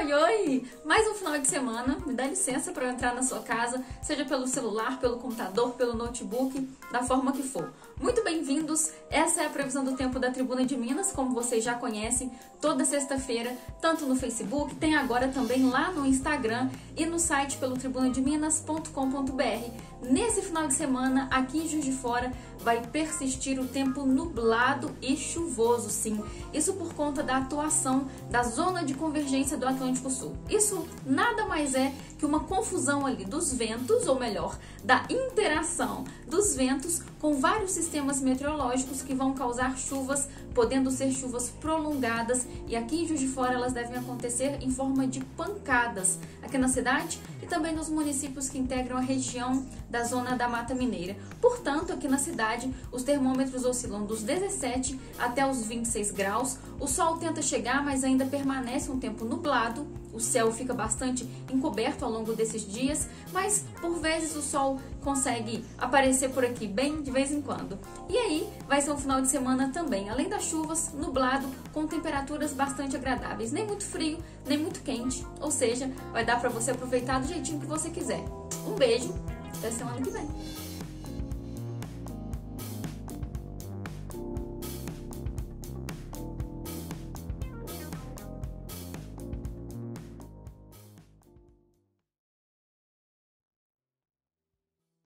Oi, oi! Mais um final de semana, me dá licença para eu entrar na sua casa, seja pelo celular, pelo computador, pelo notebook, da forma que for. Muito bem-vindos, essa é a previsão do tempo da Tribuna de Minas, como vocês já conhecem, toda sexta-feira, tanto no Facebook, tem agora também lá no Instagram e no site pelo tribunademinas.com.br. Nesse final de semana, aqui em Juiz de Fora, vai persistir o tempo nublado e chuvoso, sim. Isso por conta da atuação da zona de convergência do Atlântico Sul. Isso nada mais é que uma confusão ali dos ventos, ou melhor, da interação dos ventos com vários sistemas meteorológicos que vão causar chuvas, podendo ser chuvas prolongadas, e aqui em Juiz de Fora elas devem acontecer em forma de pancadas aqui na cidade e também nos municípios que integram a região da zona da Mata Mineira. Portanto, aqui na cidade, os termômetros oscilam dos 17 até os 26 graus, o sol tenta chegar, mas ainda permanece um tempo nublado, o céu fica bastante encoberto ao longo desses dias, mas por vezes o sol consegue aparecer por aqui bem de vez em quando. E aí vai ser um final de semana também, além das chuvas, nublado, com temperaturas bastante agradáveis, nem muito frio, nem muito quente, ou seja, vai dar para você aproveitar do jeitinho que você quiser. Um beijo, até semana que vem!